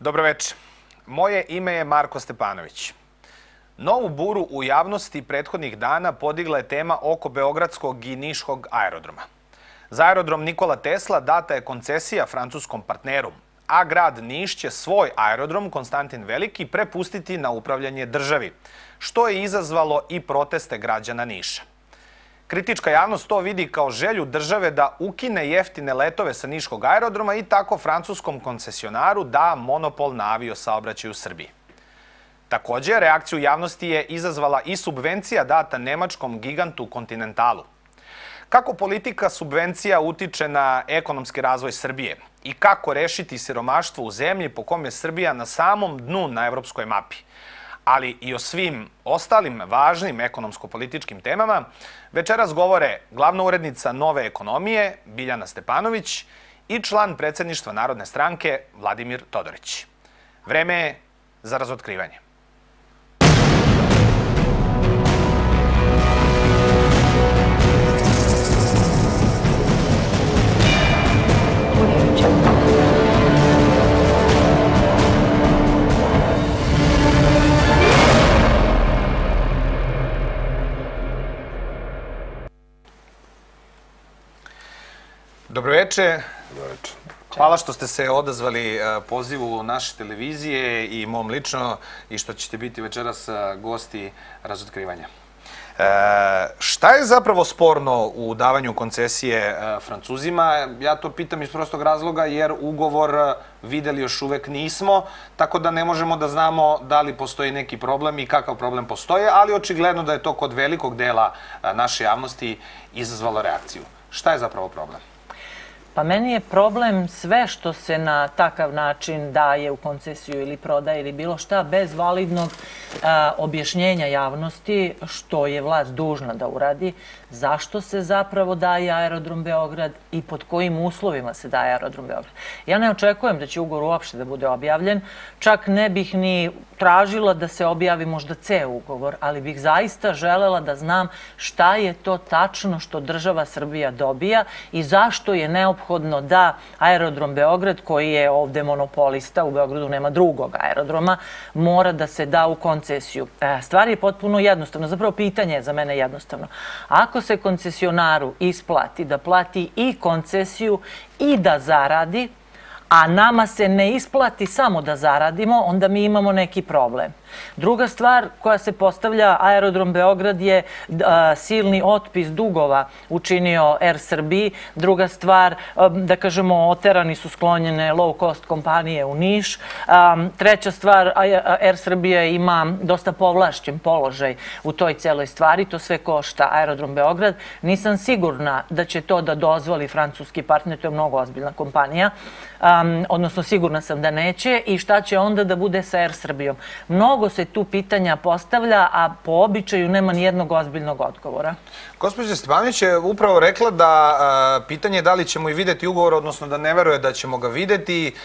Dobroveče. Moje ime je Marko Stepanović. Novu buru u javnosti prethodnih dana podigla je tema oko Beogradskog i Niškog aerodroma. Za aerodrom Nikola Tesla data je koncesija francuskom partneru, a grad Niš će svoj aerodrom Konstantin Veliki prepustiti na upravljanje državi, što je izazvalo i proteste građana Niša. Kritička javnost to vidi kao želju države da ukine jeftine letove sa Niškog aerodroma i tako francuskom koncesionaru da monopol na aviosaobraćaj u Srbiji. Također, reakciju javnosti je izazvala i subvencija data nemačkom gigantu Kontinentalu. Kako politika subvencija utiče na ekonomski razvoj Srbije i kako rešiti siromaštvo u zemlji po kom je Srbija na samom dnu na evropskoj mapi, ali i o svim ostalim važnim ekonomsko-političkim temama, večeras govore glavna urednica Nove ekonomije Biljana Stepanović i član predsjedništva Narodne stranke Vladimir Todorić. Vreme je za razotkrivanje. Dobroveče. Hvala što ste se odazvali pozivu naše televizije i mom lično i što ćete biti večeras gosti razotkrivanja. Šta je zapravo sporno u davanju koncesije Francuzima? Ja to pitam iz prostog razloga jer ugovor videli još uvek nismo, tako da ne možemo da znamo da li postoji neki problem i kakav problem postoje, ali očigledno da je to kod velikog dela naše javnosti izazvalo reakciju. Šta je zapravo problem? Pa meni je problem sve što se na takav način daje u koncesiju ili prodaje ili bilo šta bez validnog objašnjenja javnosti, što je vlast dužna da uradi, zašto se zapravo daje aerodrom Beograd i pod kojim uslovima se daje aerodrom Beograd. Ja ne očekujem da će ugovor uopšte da bude objavljen, čak ne bih ni tražila da se objavi možda ceo ugovor, ali bih zaista želela da znam šta je to tačno što država Srbija dobija i zašto je neophodno da aerodrom Beograd, koji je ovde monopolista, u Beogradu nema drugog aerodroma, mora da se da u koncesiju. Stvar je potpuno jednostavna, zapravo pitanje je za mene jednostavno. Ako se koncesionaru isplati da plati i koncesiju i da zaradi, a nama se ne isplati samo da zaradimo, onda mi imamo neki problem. Druga stvar koja se postavlja, aerodrom Beograd je silni otpis dugova učinio Air Srbiji. Druga stvar, da kažemo, oterani su sklonjene low cost kompanije u Niš. Treća stvar, Air Srbija ima dosta povlašćen položaj u toj celoj stvari. To sve košta aerodrom Beograd. Nisam sigurna da će to da dozvoli francuski partner, to je mnogo ozbiljna kompanija. Odnosno, sigurna sam da neće. I šta će onda da bude sa Air Srbijom? Mnogo se tu pitanja postavlja, a po običaju nema nijednog ozbiljnog odgovora. Gospođa Stepanović je upravo rekla da pitanje je da li ćemo i videti ugovor, odnosno da ne veruje da ćemo ga videti.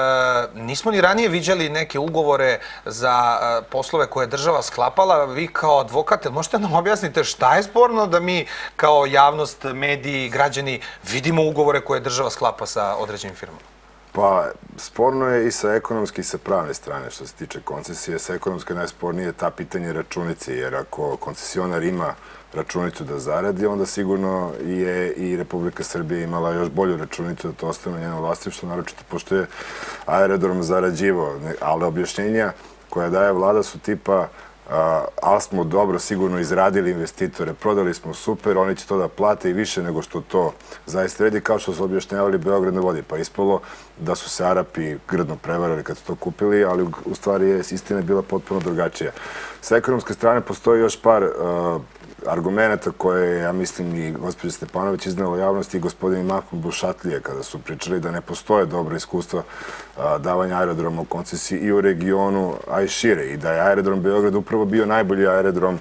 Nismo ni ranije viđali neke ugovore za poslove koje je država sklapala. Vi kao advokat, možete nam objasnite šta je sporno da mi kao javnost, mediji, građani vidimo ugovore koje država sklapa sa određenim firmama? Pa, sporno je i sa ekonomske i sa pravne strane što se tiče koncesije. Sa ekonomske najspornije je ta pitanje računice, jer ako koncesionar ima računicu da zaradi, onda sigurno je i Republika Srbija imala još bolju računicu da to ostane na njeno vlasništvo, naročito pošto je aerodrom zarađivao. Ali objašnjenja koja daje vlada su tipa ali smo dobro sigurno izradili investitore, prodali smo super, oni će to da plate i više nego što to zaista vredi, kao što su objašnjavali Beograd na vodi. Pa ispalo da su se Arapi grdno prevarali kad su to kupili, ali u stvari je istina bila potpuno drugačija. Sa ekonomske strane postoji još par argumenta koje, ja mislim, i gospođa Stepanović iznala javnosti i gospodin Mahmud Bušatlije kada su pričali da ne postoje dobro iskustva davanja aerodroma u koncesiji i u regionu, a i šire. I da je aerodrom Beograd upravo bio najbolji aerodrom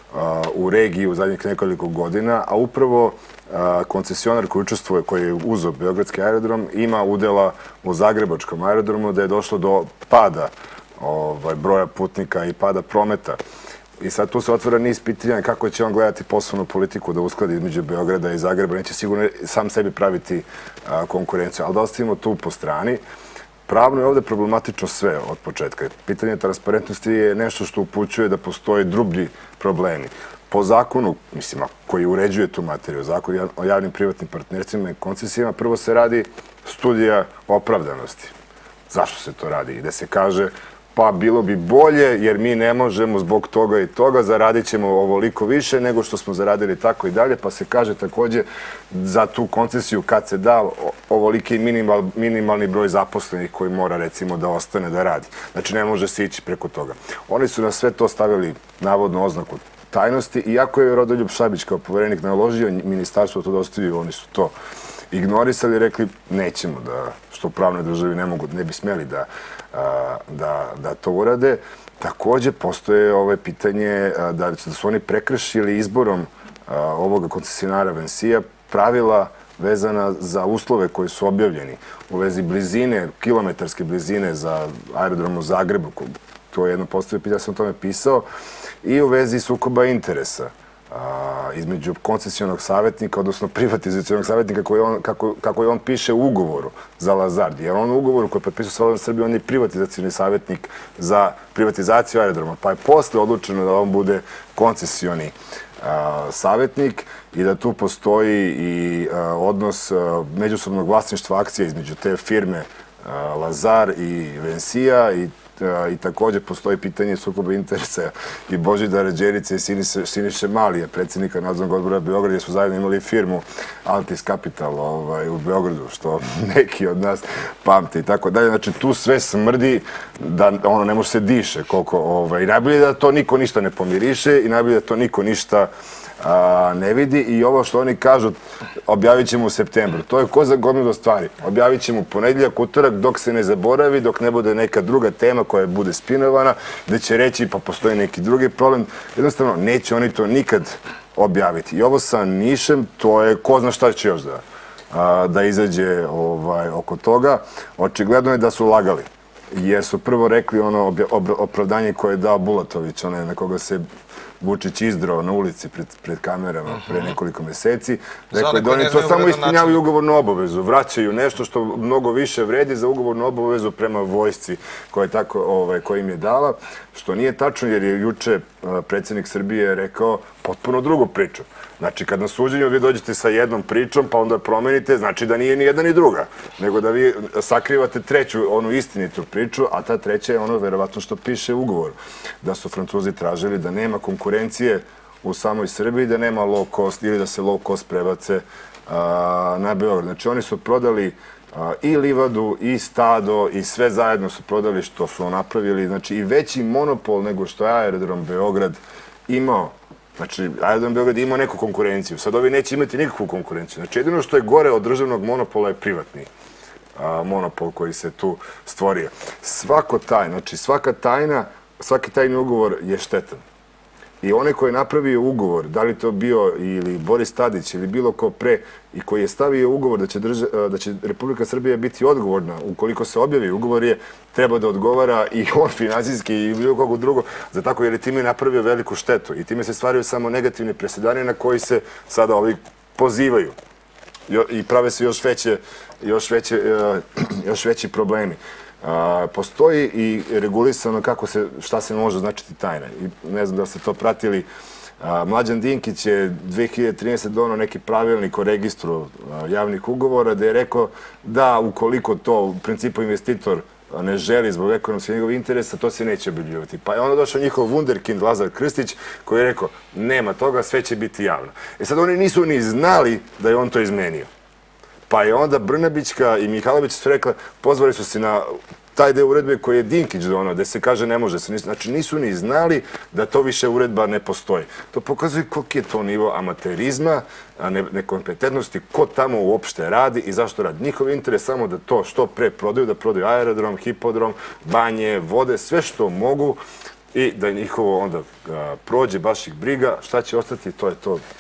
u regiji u zadnjih nekoliko godina, a upravo koncesionar koji učestvuje, koji je uzeo Beogradski aerodrom, ima udela u Zagrebačkom aerodromu da je došlo do pada broja putnika i pada prometa. I sad tu se otvara niz pitanja kako će on gledati poslovnu politiku da uskladi između Beograda i Zagreba. Neće sigurno sam sebi praviti konkurenciju. Ali da ostavimo tu po strani. Pravno je ovde problematično sve od početka. Pitanje transparentnosti je nešto što upućuje da postoje drublji problemi. Po zakonu, mislim, koji uređuje tu materiju, zakon o javnim privatnim partnerstvima i koncesijama, prvo se radi studija opravdanosti. Zašto se to radi? I da se kaže, pa bilo bi bolje jer mi ne možemo zbog toga i toga, zaradit ćemo ovoliko više nego što smo zaradili tako i dalje, pa se kaže takođe za tu koncesiju kad se da ovoliki minimalni broj zaposlenih koji mora recimo da ostane da radi. Znači ne može se ići preko toga. Oni su na sve to stavili navodno oznaku tajnosti, iako je Rodoljub Šabić kao poverenik naložio ministarstvo to dostavi, oni su to ignorisali i rekli nećemo da, što u pravnoj državi ne bi smeli da to urade. Takođe, postoje pitanje da su oni prekršili izborom ovoga koncesionara Vensija pravila vezana za uslove koji su objavljeni u vezi blizine, kilometarske blizine za aerodrom u Zagrebu. To je jedno postavljeno pitanje, ja sam o tome pisao, i u vezi sukoba interesa između koncesionog savjetnika, odnosno privatizacionog savjetnika, kako je on piše u ugovoru za Lazard. Jer on u ugovoru koji je potpisao sa Vladom Srbije, on je privatizacioni savjetnik za privatizaciju aerodroma. Pa je posle odlučeno da on bude koncesioni savjetnik i da tu postoji i odnos međusobnog vlasništva akcija između te firme Lazar i Vensija i takođe postoji pitanje sukoba interesa i Božidara Đerice i Siniše Malija, predsjednika nadzornog odbora Beograda, gdje su zajedno imali firmu Altis Capital u Beogradu, što neki od nas pamte i tako dalje. Znači tu sve smrdi da ono ne može se diše koliko i najbolje da to niko ništa ne pomiriše i najbolje da to niko ništa ne vidi i ovo što oni kažu objavit ćemo u septembru. To je ko za gomilu stvari. Objavit ćemo u ponedeljak, utorak, dok se ne zaboravi, dok ne bude neka druga tema koja bude spinovana, da će reći pa postoji neki drugi problem. Jednostavno, neće oni to nikad objaviti. I ovo sa Nišem, to je ko zna šta će još da izađe oko toga. Očigledno je da su lagali. Jer su prvo rekli ono opravdanje koje je dao Bulatović, onaj na koga se Vučić izdrao na ulici pred kamerama pre nekoliko meseci. Rekao je da oni to samo ispunjavaju ugovornu obavezu. Vraćaju nešto što mnogo više vredi za ugovornu obavezu prema vojsci koja im je dala. Što nije tačno jer je juče predsjednik Srbije rekao potpuno drugu priču. Znači, kad na suđenju vi dođete sa jednom pričom, pa onda promenite, znači da nije ni jedna ni druga. Nego da vi sakrivate treću, onu istinitu priču, a ta treća je ono verovatno što piše u ugovoru. Da su Francuzi tražili da nema konkurencije u samoj Srbiji, da nema low cost ili da se low cost prebace na Beograd. Znači, oni su prodali i livadu, i stado, i sve zajedno su prodali što su napravili. Znači, i veći monopol nego što je aerodrom Beograd imao. Znači, aerodrom Beograd ima neku konkurenciju. Sad ovi neće imati nikakvu konkurenciju. Znači, jedino što je gore od državnog monopola je privatni monopol koji se tu stvorio. Svaka tajna, svaki tajni ugovor je štetan. I onaj koji je napravio ugovor, da li to bio ili Boris Tadić ili bilo ko pre, i koji je stavio ugovor da će Republika Srbija biti odgovorna ukoliko se objavi ugovor, je treba da odgovara i on finansijski i bilo kogu drugo za tako, jer je time napravio veliku štetu i time se stvaraju samo negativne presedane na koji se sada ovi pozivaju i prave se još veći problemi. Postoji i regulisano šta se može značiti tajna. I ne znam da ste to pratili. Mlađan Dinkić je 2013. donao neki pravilnik o registru javnih ugovora gde je rekao da ukoliko to u principu investitor ne želi zbog ekonomskih njegovih interesa, to se neće objavljivati. Pa je onda došao njihov wunderkind Lazar Krstić koji je rekao nema toga, sve će biti javno. Sad oni nisu ni znali da je on to izmenio. Pa je onda Brnabićka i Mihajlović su rekla, pozvali su se na taj deo uredbe koji je Dinkić donao, gde se kaže ne može se. Znači nisu ni znali da to više uredba ne postoji. To pokazuje koliki je to nivo amaterizma, nekompetentnosti, ko tamo uopšte radi i zašto radi. Njihov interes samo da to što pre prodaju, da prodaju aerodrom, hipodrom, banje, vode, sve što mogu i da njihovo onda prođe, baš ih briga. Šta će ostati, to je to.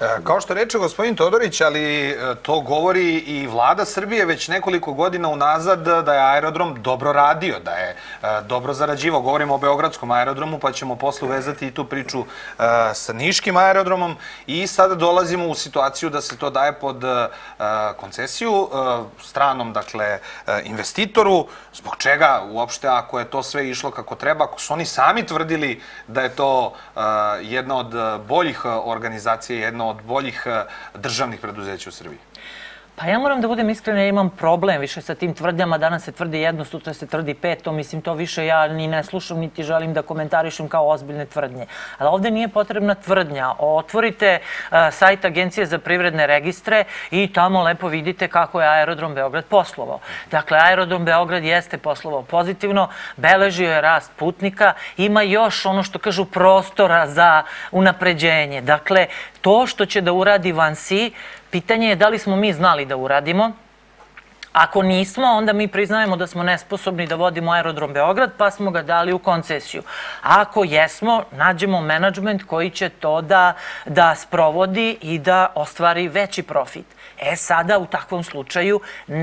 Kao što reče gospodin Todorić, ali to govori i vlada Srbije već nekoliko godina unazad da je aerodrom dobro radio, da je dobro zarađivao. Govorimo o Beogradskom aerodromu, pa ćemo posle uvezati i tu priču sa Niškim aerodromom i sada dolazimo u situaciju da se to daje pod koncesiju stranom, dakle, investitoru. Zbog čega uopšte, ako je to sve išlo kako treba, ako su oni sami tvrdili da je to jedna od boljih organizacija, jedna od boljih državnih preduzeća u Srbiji? Pa ja moram da budem iskrena, ja imam problem više sa tim tvrdnjama. Danas se tvrdi jedno, sutra se tvrdi peto. Mislim, to više ja ni ne slušam, niti želim da komentarišem kao ozbiljne tvrdnje. Ali ovde nije potrebna tvrdnja. Otvorite sajt Agencije za privredne registre i tamo lepo vidite kako je Aerodrom Beograd poslovao. Dakle, Aerodrom Beograd jeste poslovao pozitivno, beležio je rast putnika, ima još ono što kažu prostora za unapređenje. Dakle, to što će da uradi Vansi, pitanje je da li smo mi znali da uradimo. Ako nismo, onda mi priznajemo da smo nesposobni da vodimo Aerodrom Beograd, pa smo ga dali u koncesiju. A ako jesmo, nađemo menadžment koji će to da sprovodi i da ostvari veći profit. Sada u takvom slučaju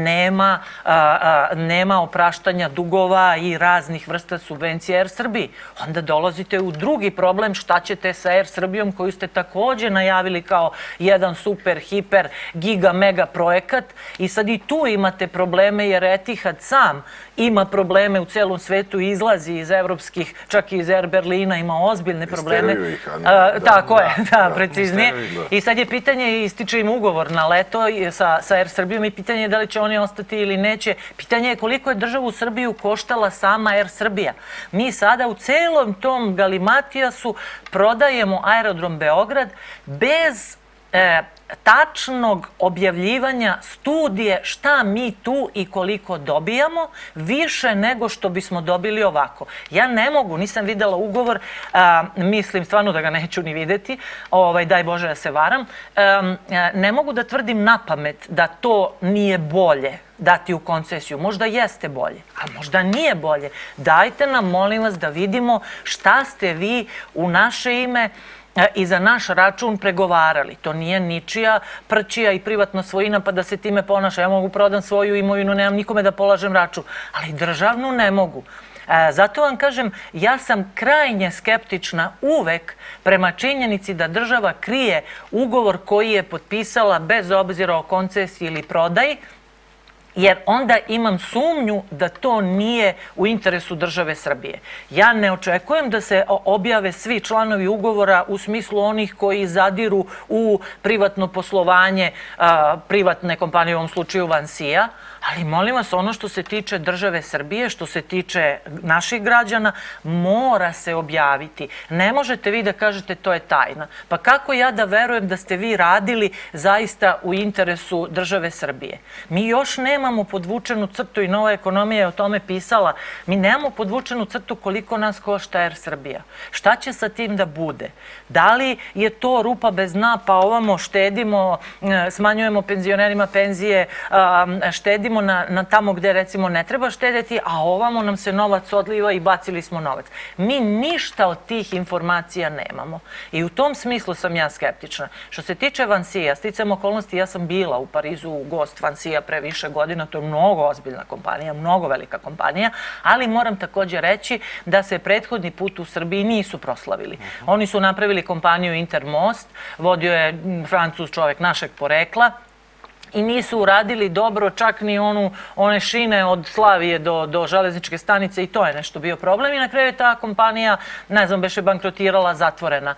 nema opraštanja dugova i raznih vrsta subvencija Air Srbiji. Onda dolazite u drugi problem, šta ćete sa Air Srbijom koju ste takođe najavili kao jedan super, hiper, giga, mega projekat i sad i tu imate probleme jer Etihad sam ima probleme u celom svetu, izlazi iz evropskih, čak i iz Air Berlina, ima ozbiljne probleme. Tako je, da, preciznije. I sad je pitanje, ističe im ugovor na leto sa Air Srbijom i pitanje je da li će oni ostati ili neće. Pitanje je koliko je državu Srbiju koštala sama Air Srbija. Mi sada u celom tom galimatijasu prodajemo Aerodrom Beograd bez tačnog objavljivanja studije šta mi tu i koliko dobijamo, više nego što bismo dobili ovako. Ja ne mogu, nisam videla ugovor, mislim stvarno da ga neću ni videti, daj Bože da se varam, ne mogu da tvrdim na pamet da to nije bolje dati u koncesiju. Možda jeste bolje, a možda nije bolje. Dajte nam, molim vas, da vidimo šta ste vi u naše ime i za naš račun pregovarali. To nije ničija prćija i privatna svojina pa da se time ponaša. Ja mogu prodam svoju imovinu, nemam nikome da polažem račun, ali državnu ne mogu. Zato vam kažem, ja sam krajnje skeptična uvek prema činjenici da država krije ugovor koji je potpisala bez obzira o koncesiji ili prodaji, jer onda imam sumnju da to nije u interesu države Srbije. Ja ne očekujem da se objave svi članovi ugovora u smislu onih koji zadiru u privatno poslovanje privatne kompanije, u ovom slučaju Vansija, ali molim vas, ono što se tiče države Srbije, što se tiče naših građana, mora se objaviti. Ne možete vi da kažete to je tajna. Pa kako ja da verujem da ste vi radili zaista u interesu države Srbije? Mi još nemamo podvučenu crtu i Nova ekonomija je o tome pisala. Mi nemamo podvučenu crtu koliko nas košta Air Srbija. Šta će sa tim da bude? Da li je to rupa bez dna, pa ovamo štedimo, smanjujemo penzionerima penzije, štedimo na tamo gde recimo ne treba štedeti, a ovamo nam se novac odliva i bacili smo novac. Mi ništa od tih informacija nemamo. I u tom smislu sam ja skeptična. Što se tiče Vansija, sticam okolnosti, ja sam bila u Parizu gost Vansija pre više godina, to je mnogo ozbiljna kompanija, mnogo velika kompanija, ali moram takođe reći da se prethodni put u Srbiji nisu proslavili. Oni su napravili kompaniju Intermost, vodio je Francuz čovek našeg porekla, i nisu uradili dobro čak ni one šine od Slavije do železničke stanice i to je nešto bio problem i na kraju je ta kompanija, ne znam, beše bankrotirala, zatvorena.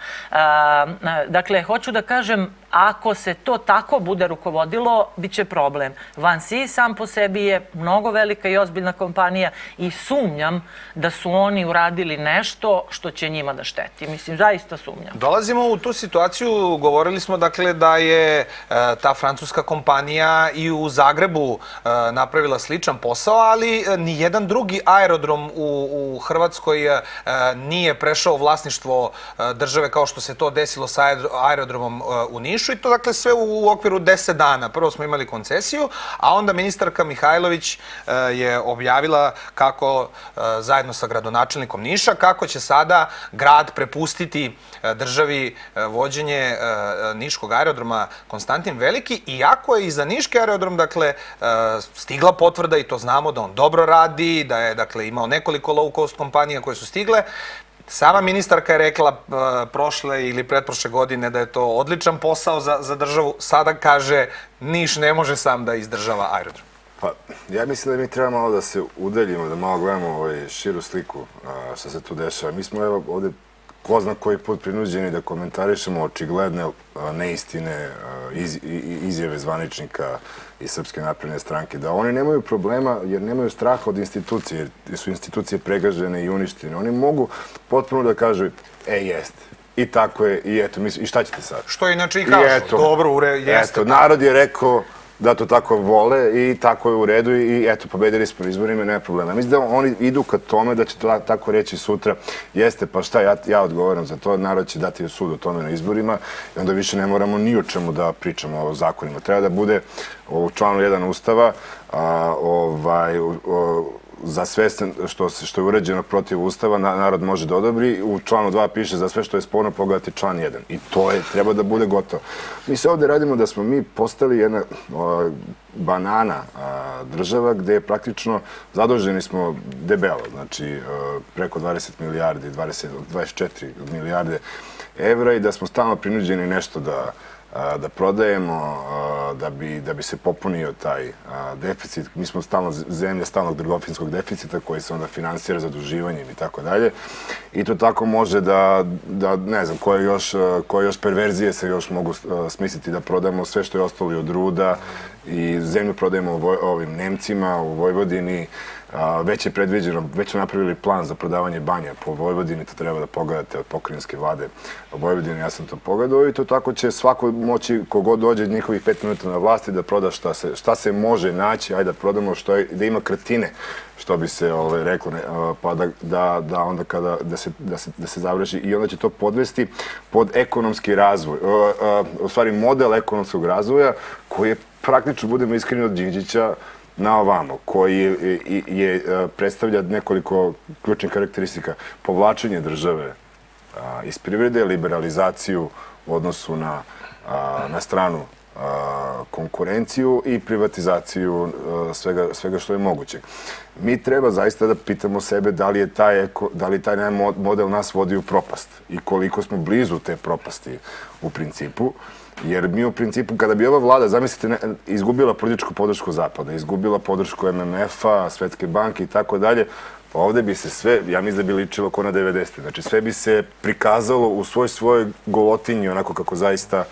Dakle, hoću da kažem, ako se to tako bude rukovodilo, bit će problem. Vansi sam po sebi je mnogo velika i ozbiljna kompanija i sumnjam da su oni uradili nešto što će njima da šteti. Mislim, zaista sumnjam. Dolazimo u tu situaciju, govorili smo dakle da je ta francuska kompanija i u Zagrebu napravila sličan posao, ali nijedan drugi aerodrom u Hrvatskoj nije prešao vlasništvo države kao što se to desilo sa aerodromom u Nišu. Nišu i to dakle sve u okviru 10 dana. Prvo smo imali koncesiju, a onda ministarka Mihajlović je objavila kako zajedno sa gradonačelnikom Niša, kako će sada grad prepustiti državi vođenje niškog aerodroma Konstantin Veliki, iako je i za niški aerodrom dakle stigla potvrda i to znamo da on dobro radi, da je dakle imao nekoliko low cost kompanija koje su stigle. Sama ministarka je rekla prošle ili pretprošle godine da je to odličan posao za državu. Sada kaže Niš ne može sam da izdržava aerodrom. Pa, ja mislim da mi treba malo da se udaljimo, da malo gledamo širu sliku što se tu dešava. Mi smo evo ovde ko zna koji put prinuđeni da komentarišemo očigledne neistine, izjave zvaničnika iz Srpske napredne stranke, da oni nemaju problema jer nemaju straha od institucije, jer su institucije pregažene i uništene. Oni mogu potpuno da kažu, jeste, i tako je, i eto, i šta ćete sad? Što inače i kažu, dobro, jeste. Eto, narod je rekao da to tako vole i tako je u redu i eto, pobedili smo izborima i nema problema. Mislim da oni idu ka tome da će to tako reći sutra, jeste, pa šta, ja odgovaram za to, narod će dati sud o tome na izborima i onda više ne moramo ni o čemu da pričamo o zakonima. Treba da bude u članu 1 Ustava za sve što je uređeno protiv Ustava, narod može da odobri. U članu 2 piše za sve što je sporno pogledati član 1. I to treba da bude gotovo. Mi se ovde radimo da smo mi postali jedna banana država gde praktično zaduženi smo debelo. Znači, preko 20 milijardi, 24 milijarde evra i da smo stalno prinuđeni nešto da prodajemo, da bi se popunio taj deficit. Mi smo zemlja stalnog trgovinskog deficita koji se onda finansira zaduživanjem i tako dalje. I to tako može da ne znam, koje još perverzije se još mogu smisliti da prodajemo sve što je ostalo od ruda i zemlju prodajemo ovim Nemcima u Vojvodini. Već je predviđeno, već su napravili plan za prodavanje banja po Vojvodini, to treba da pogledate od pokrajinske vlade Vojvodine, ja sam to pogledao i to tako će svako moći, kogod dođe njihovih 5 minuta na vlasti da proda šta se može naći, ajde da prodamo da ima kratine, što bi se reklo, pa da onda da se završi i onda će to podvesti pod ekonomski razvoj, u stvari model ekonomskog razvoja koji je praktično, budemo iskreni, od Đinđića na ovamo, koji predstavlja nekoliko ključnih karakteristika. Povlačenje države iz privrede, liberalizaciju u odnosu na stranu konkurenciju i privatizaciju svega što je moguće. Mi treba zaista da pitamo sebe da li taj model nas vodi u propast i koliko smo blizu te propasti u principu. Jer mi u principu, kada bi ova vlada, zamislite, izgubila političku podršku Zapada, izgubila podršku MMF-a, Svetske banke i tako dalje, pa ovde bi se sve, ja mislim da bi ličilo ko na 90. Znači, sve bi se prikazalo u svojoj golotinji, onako kako zaista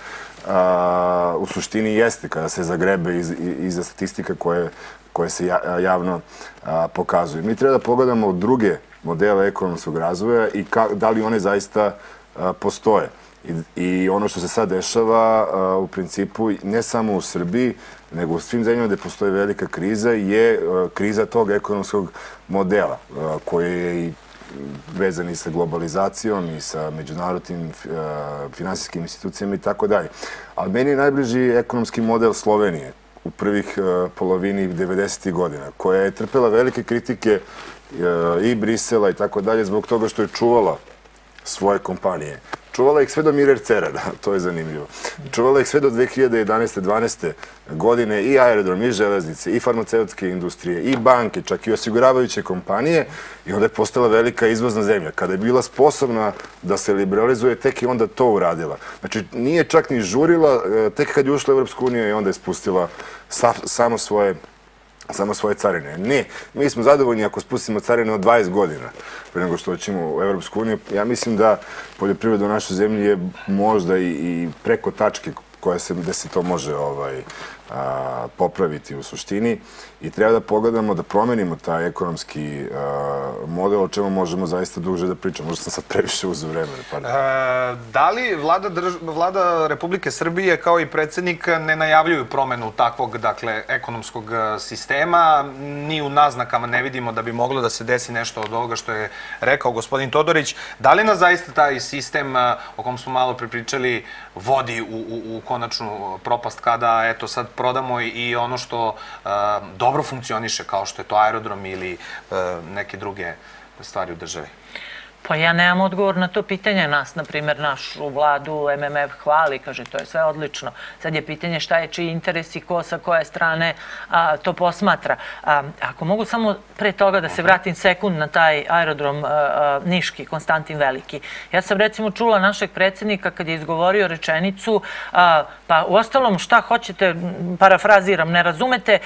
u suštini jeste, kada se zagrebe iza statistika koje se javno pokazuju. Mi treba da pogledamo druge modele ekonomskog razvoja i da li one zaista postoje. I ono što se sad dešava, u principu, ne samo u Srbiji, nego u svim zemljama gde postoji velika kriza, je kriza tog ekonomskog modela, koji je i vezan i sa globalizacijom i sa međunarodnim finansijskim institucijama i tako dalje. Ali meni je najbliži ekonomski model Slovenije u prvih polovini 90. godina, koja je trpela velike kritike i Brisela i tako dalje zbog toga što je čuvala svoje kompanije. Čuvala ih sve do Mirer Cerara, to je zanimljivo. Čuvala ih sve do 2011-2012. godine i aerodrom, i železnice, i farmaceutske industrije, i banke, čak i osiguravajuće kompanije i onda je postala velika izvozna zemlja. Kada je bila sposobna da se liberalizuje, tek je onda to uradila. Znači, nije čak ni žurila, tek kad je ušla u Evropsku uniju i onda je spustila samo svoje carine. Ne, mi smo zadovoljni ako spustimo carine od 20 godina pre nego što ćemo u Evropsku uniju. Ja mislim da poljoprivreda u našoj zemlji je možda i preko tačke gde se to može popraviti u suštini i treba da pogledamo, da promenimo taj ekonomski model, o čemu možemo zaista duže da pričamo. Možda sam sad previše uzeo vremena. Da li vlada Republike Srbije kao i predsjednik ne najavljuju promenu takvog, dakle, ekonomskog sistema? Ni u naznakama ne vidimo da bi moglo da se desi nešto od ovoga što je rekao gospodin Todorić. Da li nas zaista taj sistem o kom smo malo pripričali vodi u konačnu propast kada, eto, sad prodamo i ono što dobro funkcioniše, kao što je to aerodrom ili neke druge stvari u državi? Pa ja nemam odgovor na to pitanje. Nas, na primjer, našu vladu MMF hvali, kaže to je sve odlično. Sad je pitanje šta je čiji interes i ko sa koje strane to posmatra. Ako mogu samo pre toga da se vratim sekund na taj aerodrom Niški, Konstantin Veliki. Ja sam recimo čula našeg predsjednika kad je izgovorio rečenicu, pa u ostalom šta hoćete, parafraziram, ne razumete,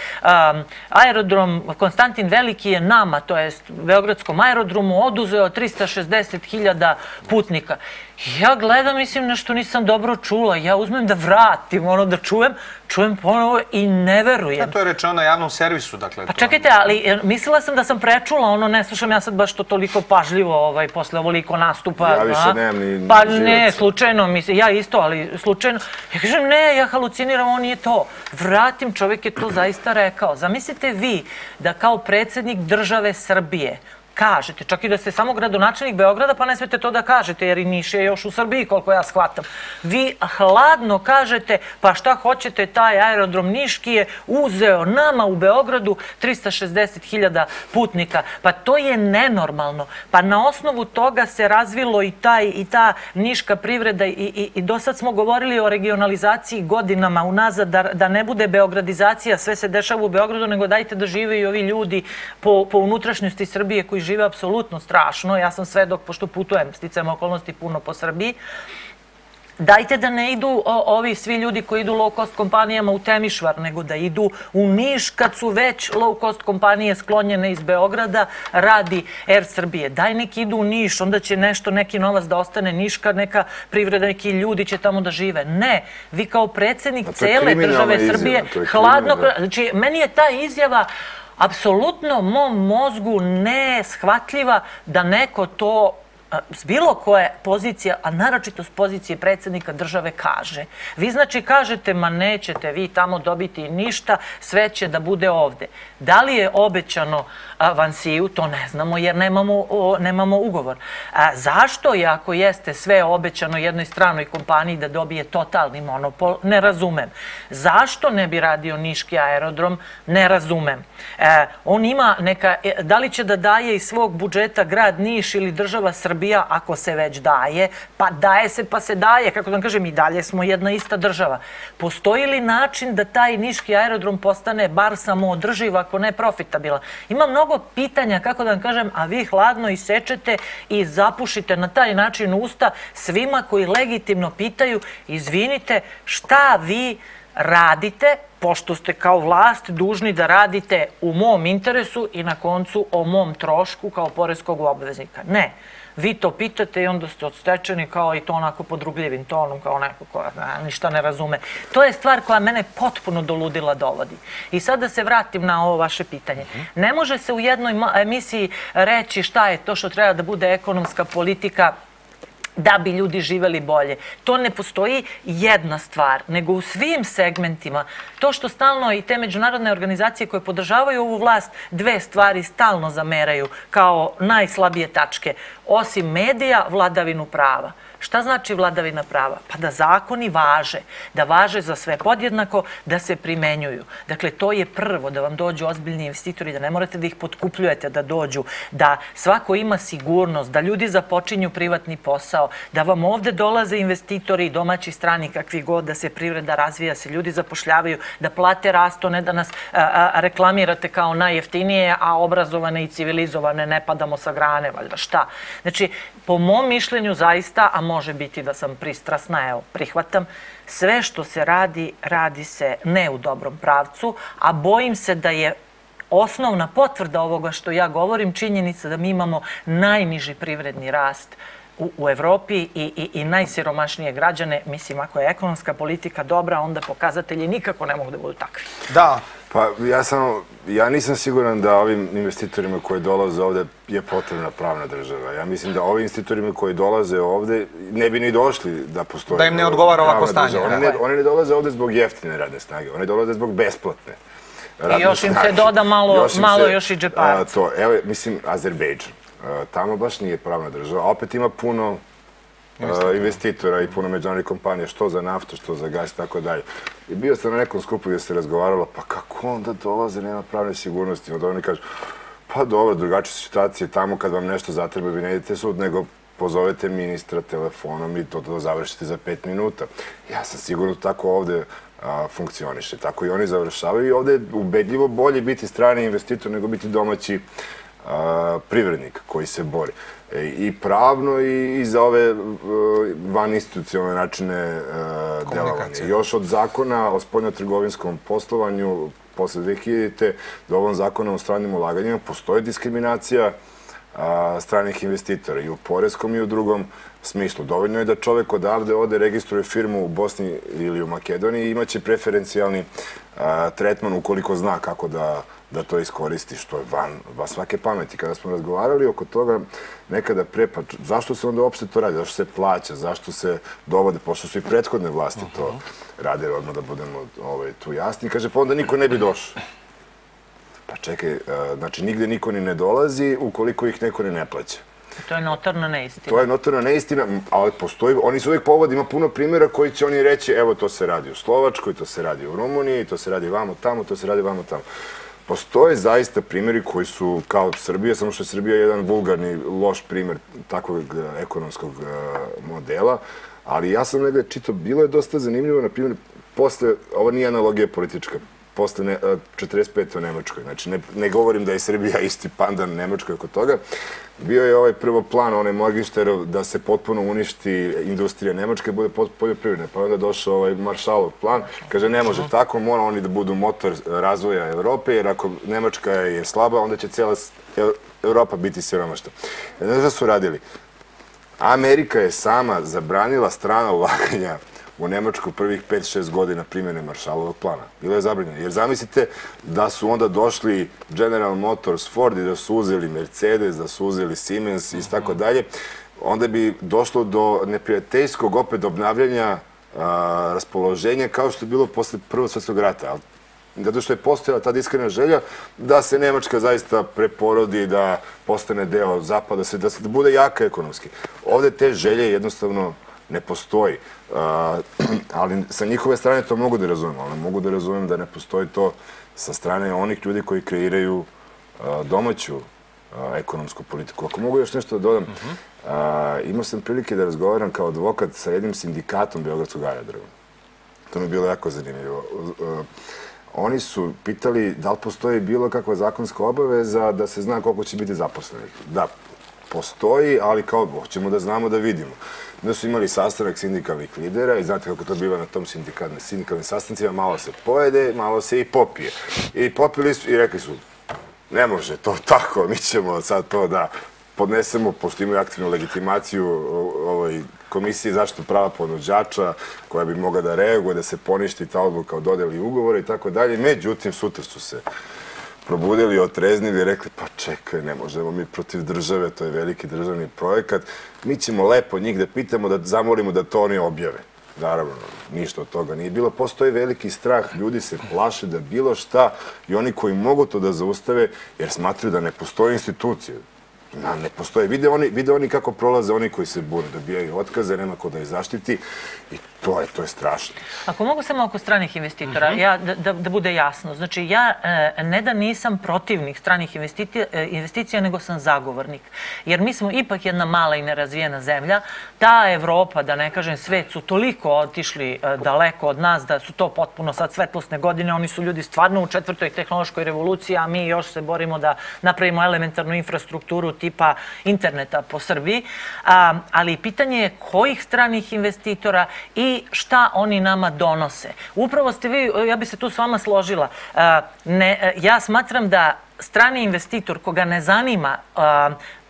aerodrom Konstantin Veliki je nama, to jest Beogradskom aerodromu, oduzeo 360.000 putnika. Ja gledam, mislim, nešto nisam dobro čula. Ja uzmem da vratim, da čujem ponovo i ne verujem. To je rečeno na javnom servisu, dakle. Pa čekajte, ali mislila sam da sam prečula, ne slušam ja sad baš to toliko pažljivo posle ovoliko nastupa. Ja više nemam ni pa ne, slučajno, ja isto, ali slučajno. Ja kažem, ne, ja haluciniram, on nije to. Vratim, čovjek je to zaista rekao. Zamislite vi da kao predsjednik države Srbije kažete, čak i da ste samo gradonačelnik Beograda, pa ne smete to da kažete, jer i Niš je još u Srbiji, koliko ja shvatam. Vi hladno kažete, pa šta hoćete, taj aerodrom Niški je uzeo nama u Beogradu 360.000 putnika. Pa to je nenormalno. Pa na osnovu toga se razvilo i ta niška privreda i do sad smo govorili o regionalizaciji godinama unazad, da ne bude beogradizacija, sve se dešava u Beogradu, nego dajte da žive i ovi ljudi po unutrašnjosti Srbije koji žive apsolutno strašno. Ja sam svedok, pošto putujem sticajem okolnosti puno po Srbiji. Dajte da ne idu ovi svi ljudi koji idu low cost kompanijama u Temišvar, nego da idu u Niš kad su već low cost kompanije sklonjene iz Beograda, radi Air Srbije. Daj neki idu u Niš, onda će neki novac da ostane Niška, neka privreda, neki ljudi će tamo da žive. Ne, vi kao predsjednik cele države Srbije hladno... Znači, meni je ta izjava apsolutno mom mozgu neshvatljiva da neko to s bilo koje pozicije, a naročito s pozicije predsjednika države kaže. Vi znači kažete, ma nećete vi tamo dobiti ništa, sve će da bude ovde. Da li je obećano Vansiju, to ne znamo jer nemamo ugovor. Zašto je, ako jeste sve obećano jednoj stranoj kompaniji da dobije totalni monopol, ne razumem. Zašto ne bi radio Niški aerodrom, ne razumem. On ima neka, da li će da daje iz svog budžeta grad Niš ili država Srbija, ako se već daje, pa daje se pa se daje, kako da vam kažem, i dalje smo jedna ista država. Postoji li način da taj Niški aerodrom postane bar samoodrživ, ako ne profitabilan? Ima mnogo pitanja, kako da vam kažem, a vi hladno isečete i zapušite na taj način usta svima koji legitimno pitaju, izvinite, šta vi radite, pošto ste kao vlast dužni da radite u mom interesu i na koncu o mom trošku kao poreskog obveznika. Ne. Vi to pitate i onda ste odstečeni kao i to onako podrugljivim tonom, kao neko ko ništa ne razume. To je stvar koja mene potpuno do ludila dovodi. I sad da se vratim na ovo vaše pitanje. Ne može se u jednoj emisiji reći šta je to što treba da bude ekonomska politika da bi ljudi živeli bolje. To ne postoji jedna stvar, nego u svim segmentima. To što stalno i te međunarodne organizacije koje podržavaju ovu vlast, dve stvari stalno zameraju kao najslabije tačke. Osim medija, vladavinu prava. Šta znači vladavina prava? Pa da zakoni važe, da važe za sve podjednako, da se primenjuju. Dakle, to je prvo, da vam dođu ozbiljni investitori, da ne morate da ih potkupljujete da dođu, da svako ima sigurnost, da ljudi započinju privatni posao, da vam ovde dolaze investitori, domaći, strani, kakvi god, da se privreda razvija, se ljudi zapošljavaju, da plate rastu, ne da nas reklamirate kao najjeftinije, a obrazovane i civilizovane ne padamo sa grane, valjda šta. Znači, po mom mišljenju zaista, a može biti da sam pristrasna, evo, prihvatam, sve što se radi, radi se ne u dobrom pravcu, a bojim se da je osnovna potvrda ovoga što ja govorim činjenica da mi imamo najniži privredni rast u Evropi i najsiromašnije građane. Mislim, ako je ekonomska politika dobra, onda pokazatelji nikako ne mogu da budu takvi. Da. Pa ja nisam siguran da ovim investitorima koji dolaze ovde je potrebna pravna država. Ja mislim da ovi investitorima koji dolaze ovde ne bi ni došli da postoji. Da im ne odgovara ovako stanje. Oni ne dolaze ovde zbog jeftine radne snage, oni dolaze zbog besplatne radne snage. I još im se doda malo još i džeparaca. Evo, mislim, Azerbejdžan. Tamo baš nije pravna država. Opet ima puno investitora i puno međunarodnih kompanija, što za naftu, što za gas i tako dalje. I bio sam na nekom skupu gdje se razgovaralo, pa kako onda dolaze, nema pravne sigurnosti. Onda oni kažu, pa dobro, drugačije situacije, tamo kad vam nešto zatreba, vi ne idete sud, nego pozovete ministra telefonom i to završite za 5 minuta. Ja sam sigurno tako ovde funkcioniše. Tako i oni završavaju i ovde je ubedljivo bolje biti strani investitor nego biti domaći privrednik koji se bori. I pravno i za ove vaninstitucionalne načine delovanja. Još od zakona o spoljnotrgovinskom poslovanju posle 2000. do ovom zakona o stranim ulaganjima postoji diskriminacija stranih investitora i u poreskom i u drugom smislu. Dovoljno je da čovek odavde ode, registruje firmu u Bosni ili u Makedoniji i imaće preferencijalni tretman ukoliko zna kako da to iskoristi, što je van svake pameti. Kada smo razgovarali oko toga nekada pre, pa zašto se onda uopšte to radi, zašto se plaća, zašto se dovode, pošto su i prethodne vlasti to radili, odmah da budemo tu jasni, kaže, pa onda niko ne bi došao. Pa čekaj, znači nigde niko ni ne dolazi ukoliko ih neko ni ne plaća. To je notorna neistina. To je notorna neistina, ali postoji, oni su uvijek povod, ima puno primjera koji će oni reći, evo to se radi u Slovačkoj, to se radi u Rumuniji, to se radi vamo tamo, to se radi vamo tamo. Postoje zaista primjeri koji su kao Srbija, samo što je Srbija jedan vulgarni, loš primjer takvog ekonomskog modela, ali ja sam negdje čitao, bilo je dosta zanimljivo, na primjer, posle, ovo nije analogija politička, posle 45. u Nemačkoj. Znači, ne govorim da je Srbija isti pandan Nemačkoj oko toga. Bio je ovaj prvo plan, onaj Morgensterov, da se potpuno uništi industrija Nemačke, bude poljoprivredna. Pa onda došao ovaj Maršalov plan. Kaže, ne može tako, mora oni da budu motor razvoja Evrope, jer ako Nemačka je slaba, onda će cijela Evropa biti siromašna. Znaš šta su radili? Amerika je sama zabranila strana ulaganja u Nemačku prvih 5-6 godina primjene Maršalovog plana. Bilo je zabranjeno. Jer zamislite da su onda došli General Motors, Ford i da su uzeli Mercedes, da su uzeli Siemens i tako dalje, onda bi došlo do neprijateljskog opet obnavljanja raspoloženja kao što je bilo posle Prvog svjetskog rata. Zato što je postojala ta iskrena želja da se Nemačka zaista preporodi, da postane deo Zapada, da bude jaka ekonomski. Ovde te želje jednostavno ne postoji. Ali sa njihove strane to mogu da razumem. Ali mogu da razumem da ne postoji to sa strane onih ljudi koji kreiraju domaću ekonomsku politiku. Ako mogu još nešto da dodam, imao sam prilike da razgovaram kao advokat sa jednim sindikatom Beogradskog aerodroma. To mi je bilo jako zanimljivo. Oni su pitali da li postoji bilo kakva zakonska obaveza da se zna koliko će biti zaposlenih. Da, postoji, ali kao hoćemo da znamo da vidimo. Da su imali sastanak sindikalnih lidera i znate kako to biva na tom sindikalnim sastancima, malo se pojede, malo se i popije. I popili su i rekli su, ne može to tako, mi ćemo sad to da podnesemo, pošto imaju aktivnu legitimaciju Komisiji zaštitu prava ponuđača, koja bi mogla da reaguje, da se poništi ta odluka o dodeli ugovora i tako dalje. Međutim, sutra su se probudili, otreznili i rekli, pa čekaj, ne možemo mi protiv države, to je veliki državni projekat. Mi ćemo lepo njih da pitamo, da zamolimo da to oni objave. Naravno, ništa od toga nije bilo. Postoji veliki strah, ljudi se plaše da bilo šta i oni koji mogu to da zaustave, jer smatraju da ne postoje institucije. Ne postoje. Vide oni kako prolaze oni koji se bune, dobijaju otkaze, nema ko da ih zaštiti i to je strašno. Ako mogu samo oko stranih investitora, da bude jasno. Znači, ja ne da nisam protivnik stranih investicija, nego sam zagovornik. Jer mi smo ipak jedna mala i nerazvijena zemlja. Ta Evropa, da ne kažem svet, su toliko otišli daleko od nas da su to potpuno sad svetlosne godine. Oni su ljudi stvarno u 4. tehnološkoj revoluciji, a mi još se borimo da napravimo elementarnu infrastrukturu tipa interneta po Srbiji. Ali pitanje je kojih stranih investitora i šta oni nama donose. Upravo ste vi, ja bi se tu s vama složila, ja smatram da strani investitor koga ne zanima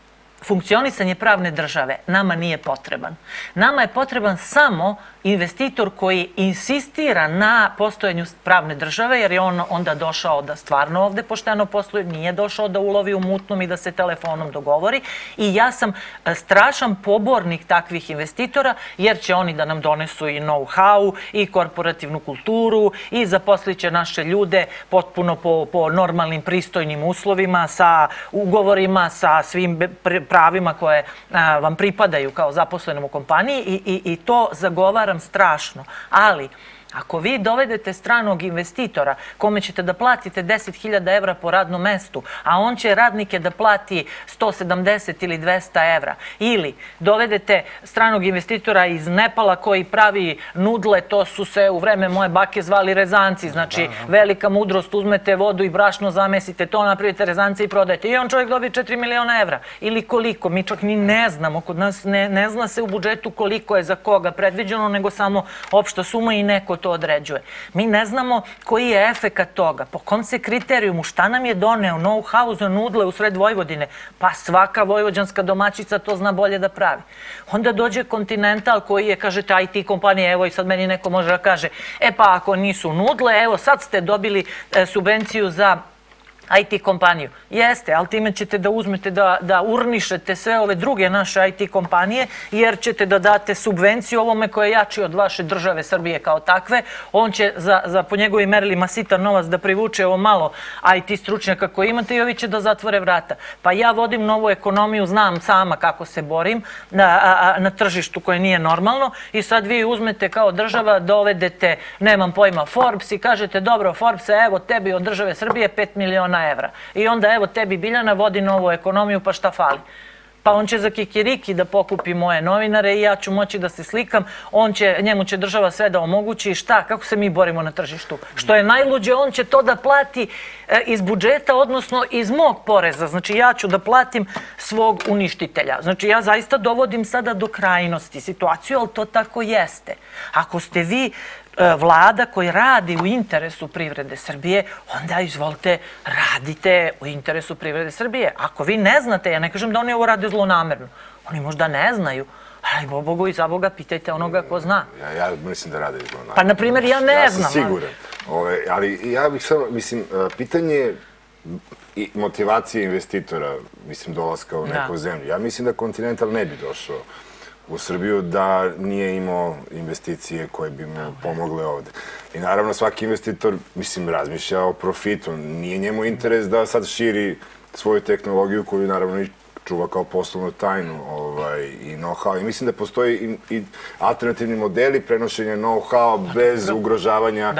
funkcionisanje pravne države nama nije potreban. Nama je potreban samo investitor koji insistira na postojanju pravne države, jer je on onda došao da stvarno ovde pošteno posluje, nije došao da ulovi u mutnom i da se telefonom dogovori. I ja sam strašan pobornik takvih investitora, jer će oni da nam donesu i know-how, i korporativnu kulturu, i zaposliće naše ljude potpuno po normalnim, pristojnim uslovima, sa ugovorima, sa svim pravima koje vam pripadaju kao zaposlenom u kompaniji i to zagovaram strašno. Ali, ako vi dovedete stranog investitora kome ćete da platite 10.000 evra po radnom mestu, a on će radnike da plati 170 ili 200 evra, ili dovedete stranog investitora iz Nepala koji pravi nudle, to su se u vreme moje bake zvali rezanci, znači velika mudrost, uzmete vodu i brašno, zamesite to, napravite rezance i prodajete. I on čovjek dobije 4 miliona evra. Ili koliko, mi čak ni ne znamo, kod nas ne zna se u budžetu koliko je za koga predviđeno, nego samo opšta suma i neko to određuje. Mi ne znamo koji je efekat toga, po kom se kriterijumu, šta nam je doneo know-how za nudle u sred Vojvodine, pa svaka vojvođanska domaćica to zna bolje da pravi. Onda dođe Continental koji je, kažete, IT kompanije, evo i sad meni neko može da kaže, pa ako nisu nudle, evo sad ste dobili subvenciju za IT kompaniju. Jeste, ali time ćete da uzmete da urnišete sve ove druge naše IT kompanije, jer ćete da date subvenciju ovome koje je jači od vaše države Srbije kao takve. On će po njegovim merilima sitan novac da privuče ovo malo IT stručnjaka koje imate i ovi će da zatvore vrata. Pa ja vodim novu ekonomiju, znam sama kako se borim na tržištu koje nije normalno i sad vi uzmete kao država, dovedete, nemam pojma, Forbes i kažete, dobro, Forbes, evo tebi od države Srbije 5 miliona evra. I onda evo tebi Biljana vodi novu ekonomiju, pa šta fali? Pa on će za kikiriki da pokupi moje novinare i ja ću moći da se slikam, njemu će država sve da omogući i šta, kako se mi borimo na tržištu? Što je najluđe, on će to da plati iz budžeta, odnosno iz mog poreza. Znači ja ću da platim svog uništitelja. Znači ja zaista dovodim sada do krajnosti situaciju, ali to tako jeste. Ako ste vi vlada koji radi u interesu privrede Srbije, onda izvolite, radite u interesu privrede Srbije. Ako vi ne znate, ja ne kažem da oni ovo rade zlonamerno, oni možda ne znaju, ali Bogu i za Boga pitajte onoga ko zna. Ja mislim da rade zlonamerno. Pa, na primjer, ja ne znam. Ja sam siguran. Ali ja bih samo, mislim, pitanje i motivacije investitora, mislim, dolaska u neku zemlju. Ja mislim da Continental ne bi došao u Srbiju da nije imao investicije koje bi mu pomogle ovde. I naravno svaki investitor, mislim, razmišlja o profitu. Nije njemu interes da sad širi svoju tehnologiju koju naravno i čuva kao poslovnu tajnu i know-how. I mislim da postoji i alternativni modeli prenošenja know-how bez ugrožavanja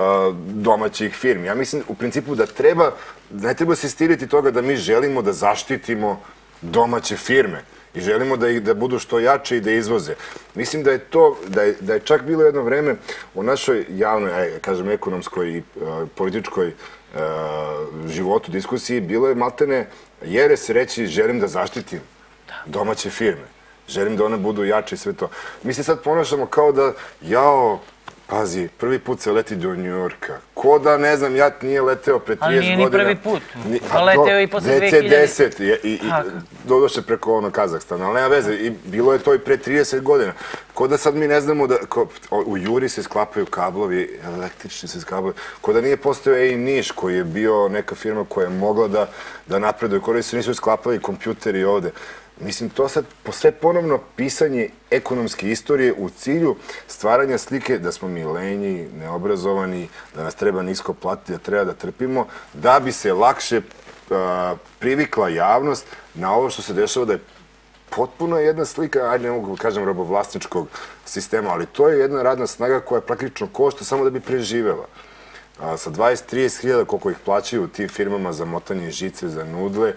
domaćih firmi. Ja mislim u principu da ne treba se stiliti toga da mi želimo da zaštitimo domaće firme i želimo da budu što jače i da izvoze. Mislim da je to, da je čak bilo jedno vreme u našoj javnoj, kažem, ekonomskoj i političkoj životu, diskusiji, bilo je maltene jeres reći želim da zaštitim domaće firme. Želim da one budu jače i sve to. Mi se sad ponašamo kao da, pazi, prvi put se leti do Njujorka. Ko da, ne znam, JAT nije leteo pre 30 godina. Ali nije ni prvi put. Leteo i posle 2000. DC-10 i dodoše preko Kazahstana, ali nema veze. I bilo je to i pre 30 godina. Ko da sad mi ne znamo da u Juri se sklapaju kablovi, električni se sklapaju. Ko da nije postao i Niš koji je bio neka firma koja je mogla da napreduje. Ko da se nisu sklapali kompjuteri ovde. Mislim, to sad sve ponovno pisanje ekonomske istorije u cilju stvaranja slike da smo mi lenji, neobrazovani, da nas treba nisko platiti, da treba da trpimo, da bi se lakše privikla javnost na ovo što se dešava, da je potpuno jedna slika, ajde ne mogu kažem robovlasničkog sistema, ali to je jedna radna snaga koja praktično košta samo da bi preživela. Sa 20-30 hiljada koliko ih plaćaju u tim firmama za motanje žice, za nudle,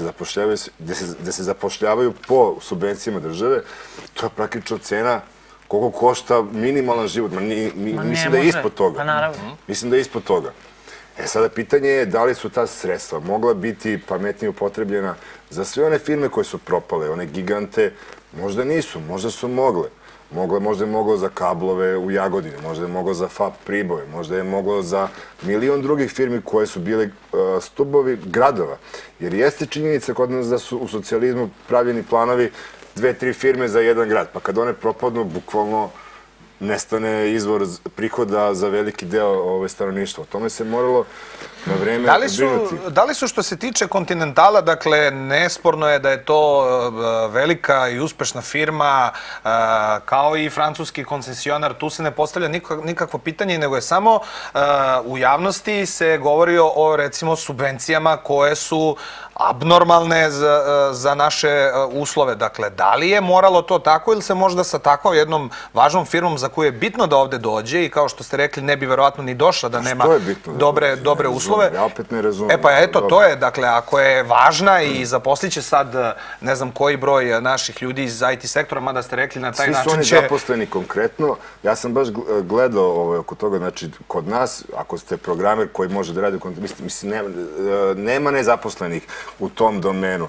gde se zapošljavaju po subvencijama države, to je praktično cena koliko košta minimalan život. Mislim da je ispod toga. Mislim da je ispod toga. Sada pitanje je da li su ta sredstva mogla biti pametnije upotrebljena za sve one firme koje su propale, one gigante, možda nisu, možda su mogle. Možda je moglo za kablove u Jagodini, možda je moglo za FAP Priboj, možda je moglo za milion drugih firmi koje su bile stubovi gradova. Jer jeste činjenica kod nas da su u socijalizmu pravljeni planovi 2-3 firme za jedan grad, pa kad one propadnu, bukvalno nestane izvor prihoda za veliki deo stanovništva. O tome se moralo na vreme brinuti. Da li su što se tiče Kontinentala, dakle, nesporno je da je to velika i uspešna firma, kao i francuski koncesionar, tu se ne postavlja nikakvo pitanje, nego je samo u javnosti se govori o, recimo, subvencijama koje su abnormalne za naše uslove. Dakle, da li je moralo to tako ili se možda sa takvom jednom važnom firmom za koju je bitno da ovde dođe i kao što ste rekli ne bi verovatno ni došla da nema dobre uslove. Ja opet ne razumem. E pa eto, to je, dakle, ako je važna i zaposliće sad ne znam koji broj naših ljudi iz IT sektora, mada ste rekli na taj način će... Svi su oni zaposleni konkretno. Ja sam baš gledao oko toga, znači, kod nas, ako ste programer koji može da radi, mislim, nema nezaposlenih u tom domenu.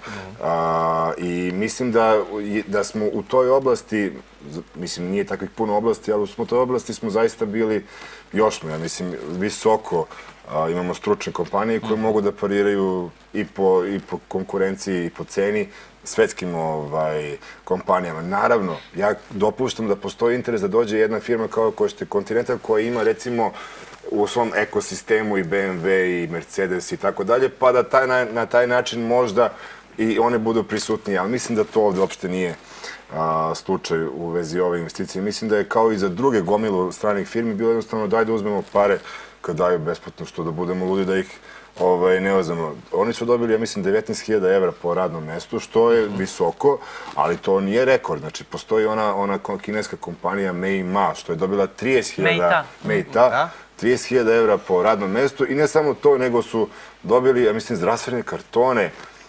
I mislim da smo u toj oblasti, mislim, nije takvih puno oblasti, ali u toj oblasti smo zaista bili još, ja mislim, visoko. Imamo stručne kompanije koje mogu da pariraju i po konkurenciji i po ceni svetskim kompanijama. Naravno, ja dopuštam da postoji interes da dođe jedna firma kao što je Continental koja ima, recimo, u svom ekosistemu i BMW i Mercedes i tako dalje, pa da na taj način možda i one budu prisutnije. Ali mislim da to ovde uopšte nije slučaj u vezi ove investicije. Mislim da je kao i za druge gomilu stranih firmi bilo jednostavno daj da uzmemo pare kad daju besplatno, što da budemo ludi da ih ne uzmemo. Oni su dobili, ja mislim, 19.000 evra po radnom mestu, što je visoko, ali to nije rekord. Znači, postoji ona kineska kompanija Meima, što je dobila 30.000 evra po radnom mestu i ne samo to, nego su dobili, ja mislim, zdravstvene kartone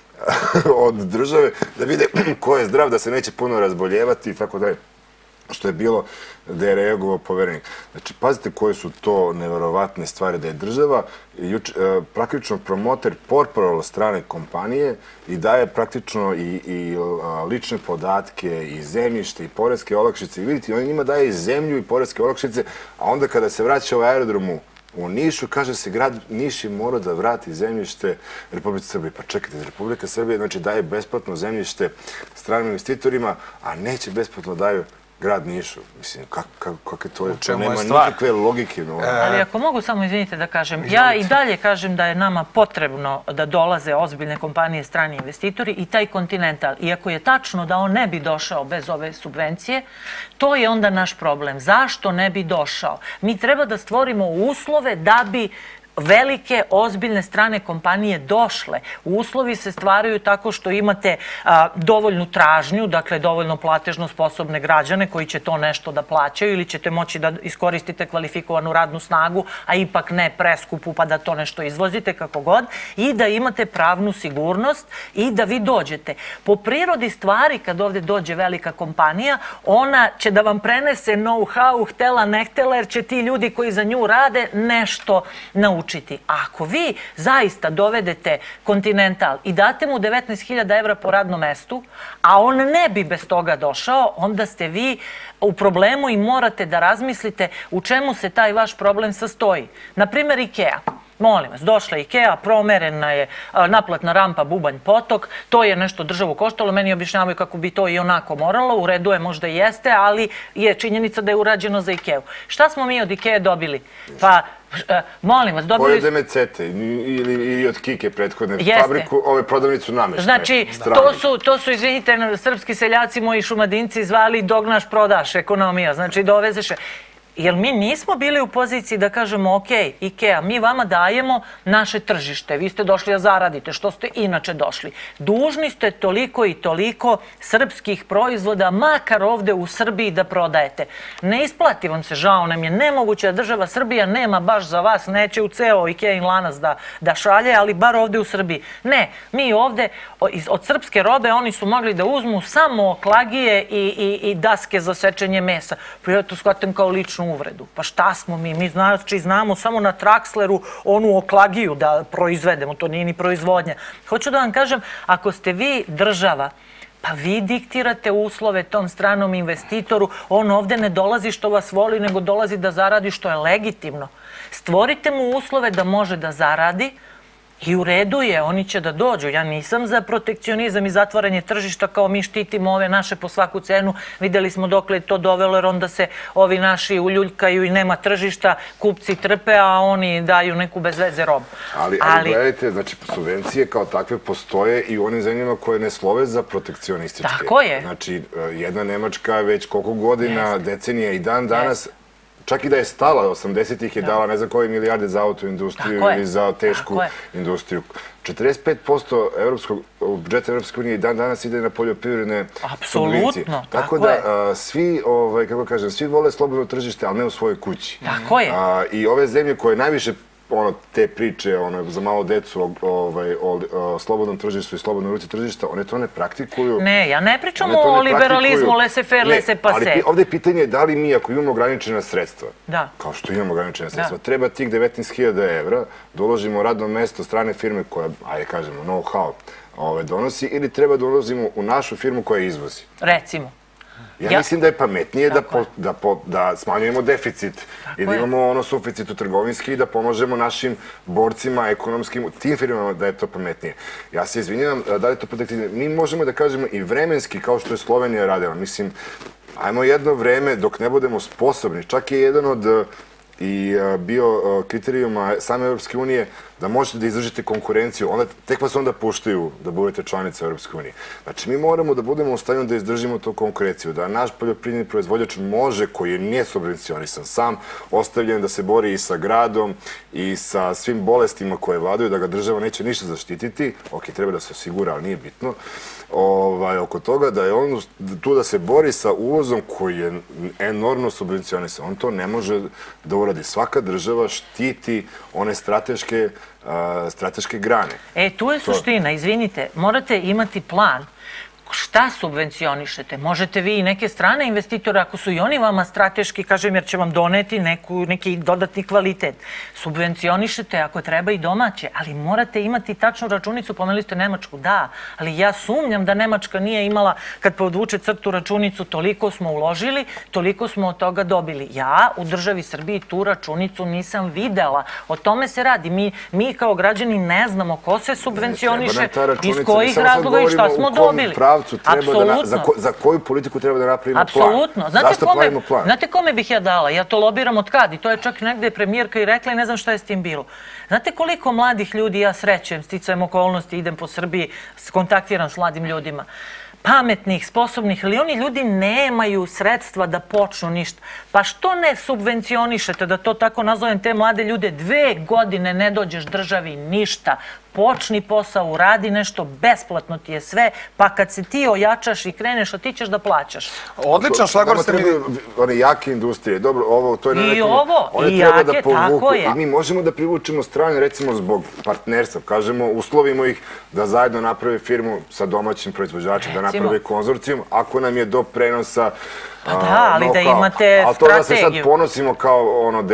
od države da vide ko je zdrav, da se neće puno razboljevati i tako dalje. Što je bilo da je reagovao poverenik. Znači, pazite koje su to neverovatne stvari, da je država praktično promoter portparol strane kompanije i daje praktično i lične podatke i zemljište i poreske olakšice. I vidite, on njima daje i zemlju i poreske olakšice, a onda kada se vraća u aerodromu u Nišu, kaže se grad Niš je morao da vrati zemljište Republike Srbije. Pa čekajte, Republika Srbije znači daje besplatno zemljište stranim investitorima, a neće besplatno daju grad Nišu. Mislim, kako je to? To nema nikakve logike. Ali ako mogu samo, izvinite da kažem, ja i dalje kažem da je nama potrebno da dolaze ozbiljne kompanije, strani investitori i taj Continental. Iako je tačno da on ne bi došao bez ove subvencije, to je onda naš problem. Zašto ne bi došao? Mi treba da stvorimo uslove da bi velike, ozbiljne strane kompanije došle. Uslovi se stvaraju tako što imate dovoljnu tražnju, dakle dovoljno platežno sposobne građane koji će to nešto da plaćaju ili ćete moći da iskoristite kvalifikovanu radnu snagu, a ipak ne preskupu pa da to nešto izvozite kako god, i da imate pravnu sigurnost i da vi dođete. Po prirodi stvari, kad ovde dođe velika kompanija, ona će da vam prenese know-how, htela, ne htela, jer će ti ljudi koji za nju rade nešto naučiti. Ako vi zaista dovedete Continental i date mu 19.000 evra po radnom mestu, a on ne bi bez toga došao, onda ste vi u problemu i morate da razmislite u čemu se taj vaš problem sastoji. Naprimer, IKEA. Molim vas, došla IKEA, promerena je naplatna rampa Bubanj Potok, to je nešto državu koštalo, meni objašnjavaju kako bi to i onako moralo, u redu je, možda i jeste, ali je činjenica da je urađeno za IKEA. Šta smo mi od IKEA dobili? Pa, molim vas, dobili... Koje Demecete ili od Kike prethodne fabriku, ove prodavnicu nameštaje. Znači, to su, izvinite, srpski seljaci, moji šumadinci zvali dognaš, prodaš, ekonomija, znači dovezeš... Jer mi nismo bili u poziciji da kažemo, ok, IKEA, mi vama dajemo naše tržište, vi ste došli da zaradite, što ste inače došli. Dužni ste toliko i toliko srpskih proizvoda, makar ovde u Srbiji da prodajete. Ne isplati vam se, žao nam je, nemoguće da država Srbija nema baš za vas, neće u ceo IKEA-in lanac da šalje, ali bar ovde u Srbiji. Ne, mi ovde od srpske robe oni su mogli da uzmu samo oklagije i daske za sečenje mesa. Ja to shvatam kao ličnu uvredu. Pa šta smo mi? Mi znamo samo na Traxleru onu oklagiju da proizvedemo, to nije ni proizvodnja. Hoću da vam kažem, ako ste vi država Pa vi diktirate uslove tom stranom investitoru, on ovde ne dolazi što vas voli, nego dolazi da zaradi što je legitimno. Stvorite mu uslove da može da zaradi i u redu je, oni će da dođu. Ja nisam za protekcionizam i zatvaranje tržišta kao mi štitimo ove naše po svaku cenu. Videli smo dokle je to dovelo, jer onda se ovi naši uljuljkaju i nema tržišta, kupci trpe, a oni daju neku bez veze robu. Ali gledajte, znači subvencije kao takve postoje i u onim zemljama koje ne slove za protekcionističke. Tako je. Znači, jedna Nemačka već koliko godina, decenija i dan danas, čak i da je stala, 80-ih je dala ne znam koje milijarde za autoindustriju ili za tešku industriju. 45% budžeta Evropske unije i dan danas ide na poljoprivredne subvencije. Apsolutno, tako da svi, kako kažem, svi vole slobodno tržište, ali ne u svojoj kući. Tako je. I ove zemlje koje najviše te priče za malo decu o slobodnom tržištu i slobodnoj ruci tržišta, one to ne praktikuju. Ne, ja ne pričam o liberalizmu, laissez-faire, laissez-passer. Ali ovdje je pitanje da li mi, ako imamo ograničena sredstva, da, kao što imamo ograničena sredstva, treba tih 19.000 evra da uložimo radno mesto strane firme koja, ajde kažemo, know-how donosi, ili treba da uložimo u našu firmu koja izvozi. Recimo. Ja mislim da je pametnije da smanjujemo deficit i da imamo suficit u trgovinski i da pomožemo našim borcima, ekonomskim, tim firmama da je to pametnije. Ja se izvinjam, da li je to protektivno? Mi možemo da kažemo i vremenski, kao što je Slovenija radila. Mislim, ajmo jedno vreme dok ne budemo sposobni. Čak je jedan od bio kriterijuma same Europske unije da možete da izdržite konkurenciju, tek vas onda puštaju da budete članica Europske unije. Znači, mi moramo da budemo u stanju da izdržimo tu konkurenciju, da naš poljoprivredni proizvođač može, koji nije subvencionisan, sam ostavljen da se bori i sa gradom i sa svim bolestima koje vladaju, da ga država neće ništa zaštititi, ok, treba da se osigura, ali nije bitno, oko toga da je on tu da se bori sa uvozom koji je enormno subvencionisan. On to ne može da uradi. Svaka država štiti one strateške grane. Tu je suština, izvinite, morate imati plan. Šta subvencionišete? Možete vi i neke strane investitore, ako su i oni vama strateški, kažem, jer će vam doneti neki dodatni kvalitet. Subvencionišete ako treba i domaće, ali morate imati tačnu računicu. Pomenuli ste Nemačku, da, ali ja sumnjam da Nemačka nije imala, kad podvuče crtu računicu, toliko smo uložili, toliko smo od toga dobili. Ja u državi Srbiji tu računicu nisam videla. O tome se radi. Mi kao građani ne znamo ko se subvencioniše, iz kojih razloga i šta smo dobili. Za koju politiku treba da napravimo plan? Apsolutno. Znate kome bih ja dala? Ja to lobiram od kad i to je čak negde premijerka i rekla i ne znam šta je s tim bilo. Znate koliko mladih ljudi ja srećem, sticajem okolnosti, idem po Srbiji, kontaktiram s mladim ljudima, pametnih, sposobnih, ali oni ljudi nemaju sredstva da počnu ništa. Pa što ne subvencionišete, da to tako nazovem, te mlade ljude, 2 godine ne dođeš državi ništa, počni posao, uradi nešto, besplatno ti je sve, pa kad se ti ojačaš i kreneš, a ti ćeš da plaćaš. Odličan šlagor ste mi... One jake industrije, dobro, ovo, to je na nekom... I ovo, i jake, tako je. I mi možemo da privučemo strane, recimo zbog partnerstva, kažemo, uslovimo ih da zajedno naprave firmu sa domaćim proizvođačem, da naprave konzorcijum, ako nam je do prenosa... Pa da, ali da imate strategiju. Ali to da se sad ponosimo kao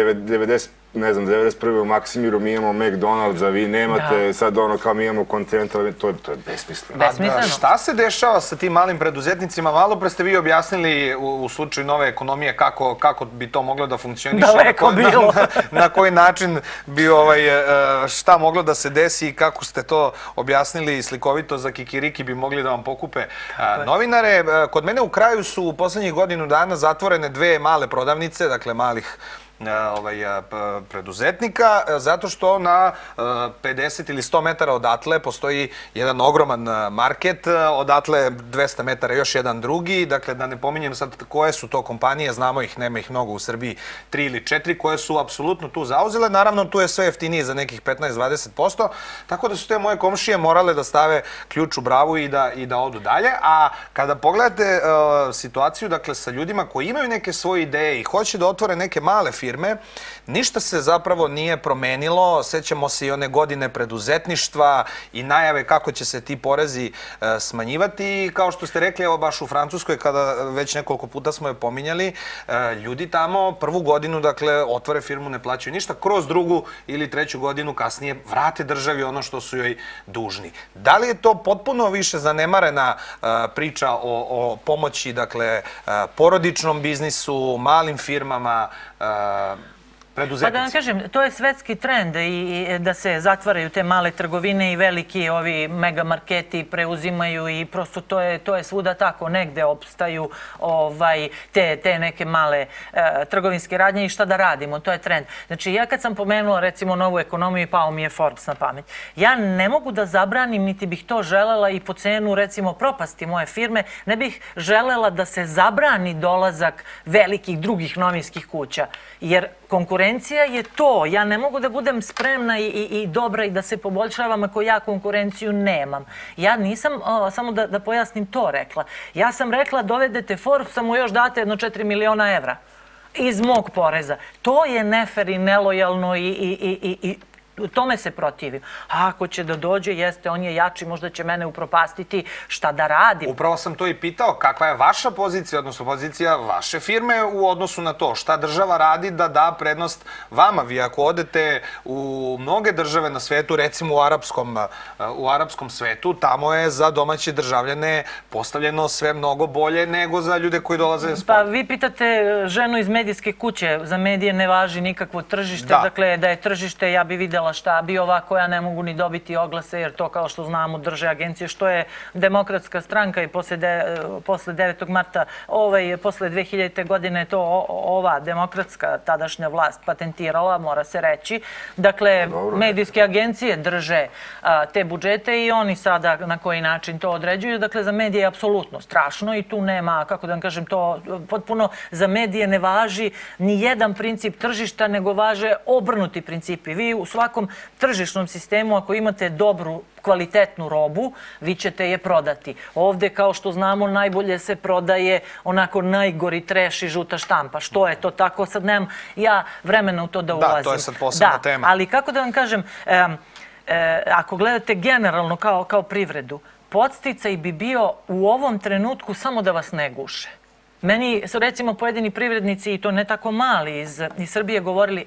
91. u Maksimiru mi imamo McDonald's, a vi nemate sad kao mi imamo Continental, to je besmisleno. Šta se dešava sa tim malim preduzetnicima? Malo pre ste vi objasnili u slučaju nove ekonomije kako bi to moglo da funkcioniše. Daleko bilo. Na koji način bi šta moglo da se desi i kako ste to objasnili slikovito za kikiriki bi mogli da vam pokupe novinare. Kod mene u kraju su u poslednjih godinu dana zatvorene 2 male prodavnice, dakle malih preduzetnika, zato što na 50 ili 100 metara odatle postoji jedan ogroman market, odatle 200 metara još jedan drugi, dakle da ne pominjem sad koje su to kompanije, znamo ih, nema ih mnogo u Srbiji, 3 ili 4 koje su apsolutno tu zauzele, naravno tu je sve jeftinije za nekih 15-20%, tako da su te moje komšije morale da stave ključ u bravu i da odu dalje, a kada pogledate situaciju, dakle sa ljudima koji imaju neke svoje ideje i hoće da otvore neke male firme, firme. Ništa se zapravo nije promenilo. Sećamo se i one godine preduzetništva i najave kako će se ti porezi smanjivati. I kao što ste rekli, evo baš u Francuskoj, kada već nekoliko puta smo je pominjali, ljudi tamo prvu godinu, dakle, otvore firmu, ne plaćaju ništa, kroz drugu ili treću godinu kasnije vrate državi ono što su joj dužni. Da li je to potpuno više zanemarena priča o pomoći, dakle, porodičnom biznisu, malim firmama, pa da vam kažem, to je svetski trend i da se zatvaraju te male trgovine i veliki ovi megamarketi preuzimaju i prosto to je svuda tako, negde opstaju te neke male trgovinske radnje i šta da radimo, to je trend. Znači ja kad sam pomenula recimo novu ekonomiju, pao mi je Forbes na pamet. Ja ne mogu da zabranim, niti bih to želela i po cenu recimo propasti moje firme, ne bih želela da se zabrani dolazak velikih drugih novinskih kuća, jer konkurencija je to. Ja ne mogu da budem spremna i dobra i da se poboljšavam ako ja konkurenciju nemam. Ja nisam, samo da pojasnim, to rekla. Ja sam rekla dovedete Forbesa, mu još date jedno 4 miliona evra iz mog poreza. To je nefer i nelojalno i tome se protivim. A ako će da dođe, jeste, on je jači, možda će mene upropastiti, šta da radim. Upravo sam to i pitao, kakva je vaša pozicija, odnosno pozicija vaše firme u odnosu na to? Šta država radi da da prednost vama? Vi ako odete u mnoge države na svetu, recimo u arapskom svetu, tamo je za domaće državljane postavljeno sve mnogo bolje nego za ljude koji dolaze s Pa vi pitate ženu iz medijske kuće, za medije ne važi nikakvo tržište, dakle da je tržište, ja bi videla šta bi ova koja ne mogu ni dobiti oglase, jer to kao što znamo drže agencije, što je Demokratska stranka i posle 9. marta, posle 2000. godine to ova demokratska tadašnja vlast patentirala, mora se reći. Dakle, medijske agencije drže te budžete i oni sada na koji način to određuju. Dakle, za medije je apsolutno strašno i tu nema, kako da vam kažem, to potpuno za medije ne važi ni jedan princip tržišta, nego važe obrnuti principi. Vi u svakom tržišnom sistemu, ako imate dobru, kvalitetnu robu, vi ćete je prodati. Ovde, kao što znamo, najbolje se prodaje onako najgori treš i žuta štampa. Što je to tako? Sad nemam ja vremena u to da ulazim. Da, to je sad posebna tema. Ali kako da vam kažem, ako gledate generalno kao privredu, podsticaj bi bio u ovom trenutku samo da vas ne guše. Meni su recimo pojedini privrednici, i to ne tako mali, iz Srbije govorili,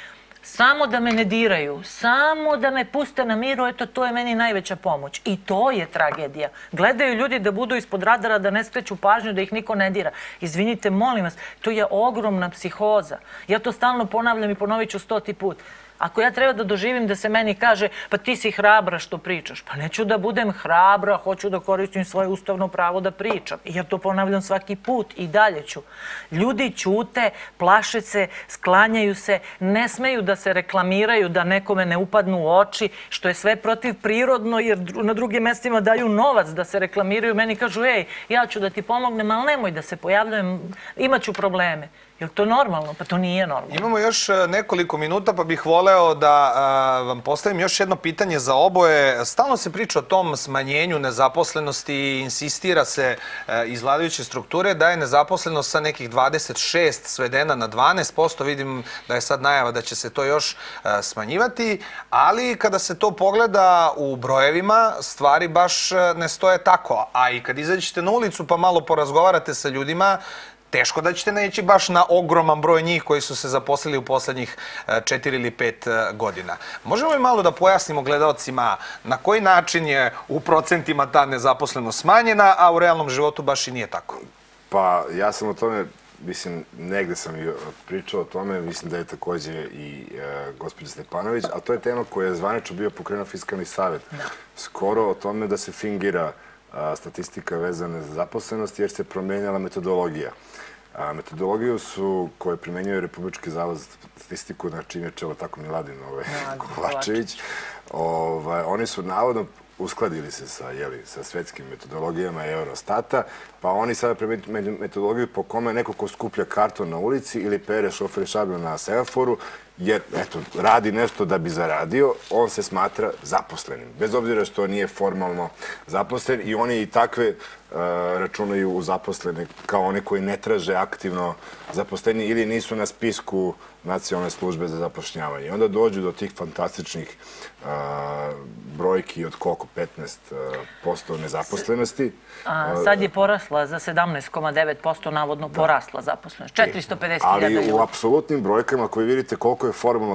samo da me ne diraju, samo da me puste na miru, eto, to je meni najveća pomoć. I to je tragedija. Gledaju ljudi da budu ispod radara, da ne skreću pažnju, da ih niko ne dira. Izvinite, molim vas, to je ogromna psihoza. Ja to stalno ponavljam i ponovit ću 100. put. Ako ja treba da doživim da se meni kaže pa ti si hrabra što pričaš, pa neću da budem hrabra, hoću da koristim svoje ustavno pravo da pričam. I ja to ponavljam svaki put i dalje ću. Ljudi ćute, plaše se, sklanjaju se, ne smeju da se reklamiraju, da nekome ne upadnu u oči, što je sve protivprirodno jer na drugim mestima daju novac da se reklamiraju. Meni kažu, ja ću da ti pomognem, ali nemoj da se pojavljujem, imaću probleme. Je li to normalno? Pa to nije normalno. Imamo još nekoliko minuta, pa bih voleo da vam postavim još jedno pitanje za oboje. Stalno se priča o tom smanjenju nezaposlenosti i insistira se iz vladajuće strukture da je nezaposlenost sa nekih 26 svedena na 12%. Vidim da je sad najava da će se to još smanjivati, ali kada se to pogleda u brojevima, stvari baš ne stoje tako. A i kad izađete na ulicu pa malo porazgovarate sa ljudima, teško da ćete neći baš na ogroman broj njih koji su se zaposlili u poslednjih 4 ili 5 godina. Možemo li malo da pojasnimo gledalcima na koji način je u procentima ta nezaposlenost smanjena, a u realnom životu baš i nije tako? Pa ja sam o tome, mislim, negde sam i pričao o tome, mislim da je takođe i gospođa Stepanović, a to je tema koja je zvanično bio pokrenuo Fiskalni savet. Skoro o tome da se fingira statistika vezana za zaposlenost jer se promenjala metodologija. Metodologiju koje primenjuje Republički zavod za statistiku, na čim je čelo tako Miladin Kovačević, oni su navodno uskladili se sa svetskim metodologijama Eurostata, pa oni sada primenjuju metodologiju po kome neko ko skuplja karton na ulici ili pere šofer šablju na semaforu, jer radi nešto da bi zaradio, on se smatra zaposlenim. Bez obzira što nije formalno zaposlen i oni i takve računaju u zaposlene kao one koji ne traže aktivno zaposlenje ili nisu na spisku Nacionalne službe za zapošljavanje. I onda dođu do tih fantastičnih brojki od koliko? 15% nezaposlenosti. Sad je porasla za 17,9%, navodno porasla zaposlenost. 450.000 ljudi. Ali u apsolutnim brojkama koje vidite koliko je formalno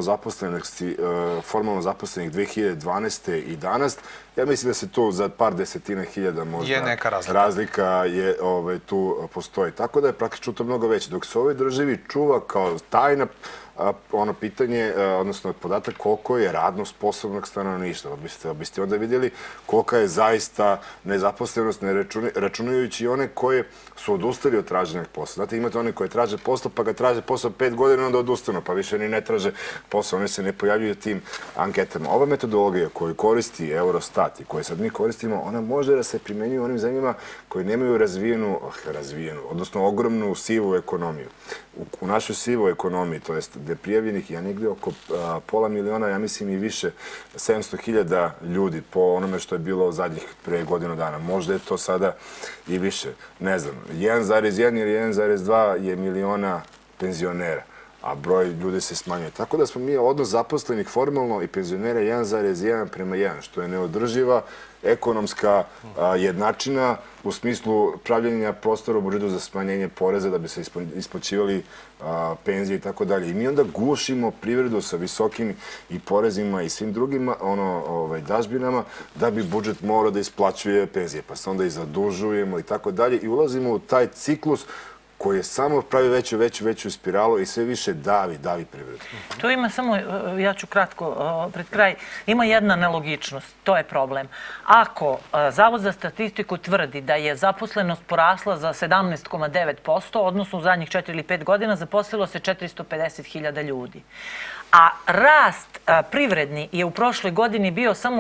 zaposlenih 2012. i danas, ja mislim da se tu za par desetina hiljada možda razlika je tu postoji. Tako da je praktično to mnogo veće. Dok se u ovoj državi čuva kao tajna pitanje, odnosno podatak koliko je radno sposobnog stanovništva. Biste onda vidjeli kolika je zaista nezaposlenost, ne računajući one koje su odustali od traženja posla. Znate, imate one koje traže posla, pa ga traže posla 5 godina, onda odustanu, pa više ni ne traže posla. One se ne pojavljuju tim anketama. Ova metodologija koju koristi Eurostat i koju sad mi koristimo, ona može da se primenjuje u onim zemljama koji nemaju razvijenu, odnosno ogromnu sivu ekonomiju. U našoj sivoj ekonomiji, to jest gde je prijavljenih, ja negdje oko pola miliona, ja mislim i više, 700.000 ljudi po onome što je bilo zadnjih pre godinu dana. Možda je to sada i više. Ne znam, 1,1 ili 1,2 je miliona penzionera, a broj ljudi se smanjuje. Tako da smo mi odnos zaposlenih formalno i penzionera 1,1:1, što je neodrživa ekonomska jednačina u smislu pravljenja prostora u budžetu za smanjenje poreza da bi se isplaćivali penzije i tako dalje. I mi onda gušimo privredu sa visokim i porezima i svim drugim dažbinama da bi budžet morao da isplaćuje penzije. Pa se onda i zadužujemo i tako dalje i ulazimo u taj ciklus koji je samo pravi veću spiralu i sve više davi privredu. Tu ima samo, ja ću kratko pred kraj, ima jedna nelogičnost, to je problem. Ako Zavod za statistiku tvrdi da je zaposlenost porasla za 17,9%, odnosno u zadnjih 4 ili 5 godina zaposlilo se 450.000 ljudi, a rast privredni je u prošloj godini bio samo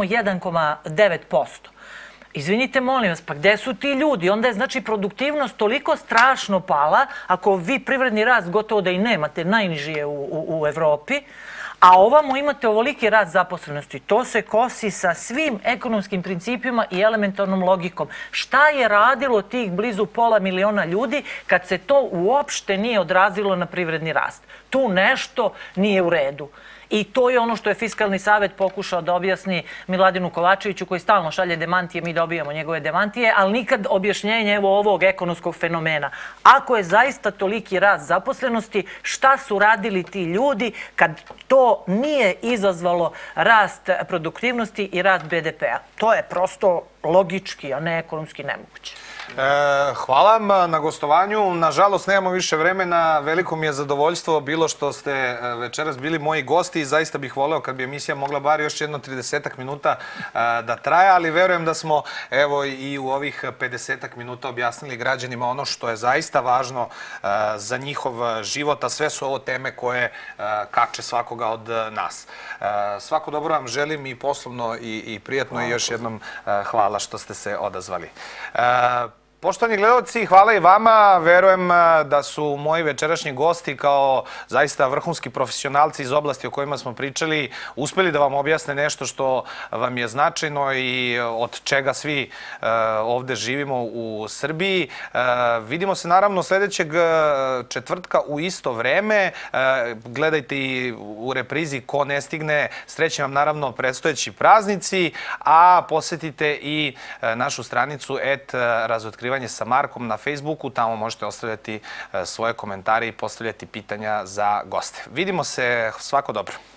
1,9%. Izvinite, molim vas, pa gde su ti ljudi? Onda je, znači, produktivnost toliko strašno pala, ako vi privredni rast gotovo da i nemate, najniži je u Evropi, a ovamo imate ovoliki rast zaposlenosti. To se kosi sa svim ekonomskim principima i elementarnom logikom. Šta je radilo tih blizu pola miliona ljudi kad se to uopšte nije odrazilo na privredni rast? Tu nešto nije u redu. I to je ono što je Fiskalni savet pokušao da objasni Miladinu Kovačeviću, koji stalno šalje demantije, mi dobijamo njegove demantije, ali nikad objašnjenje ovog ekonomskog fenomena. Ako je zaista toliki rast zaposlenosti, šta su radili ti ljudi kad to nije izazvalo rast produktivnosti i rast BDP-a? To je prosto logički, a ne ekonomski nemoguće. Hvala vam na gostovanju. Nažalost, nemamo više vremena. Veliko mi je zadovoljstvo bilo što ste večeras bili moji gosti i zaista bih voleo kad bi emisija mogla bar još jedno 30 minuta da traje, ali verujem da smo evo i u ovih 50 minuta objasnili građanima ono što je zaista važno za njihov život, a sve su ovo teme koje kače svakoga od nas. Svako dobro vam želim i poslovno i prijatno i još jednom hvala što ste se odazvali. Poštovani gledalci, hvala i vama. Verujem da su moji večerašnji gosti kao zaista vrhunski profesionalci iz oblasti o kojima smo pričali uspeli da vam objasne nešto što vam je značajno i od čega svi ovde živimo u Srbiji. Vidimo se naravno sljedećeg četvrtka u isto vreme. Gledajte i u reprizi ko ne stigne. Srećem vam naravno predstojeći praznici, a posjetite i našu stranicu @razotkrivanje sa Markom na Facebooku. Tamo možete ostavljati svoje komentare i postavljati pitanja za goste. Vidimo se, svako dobro.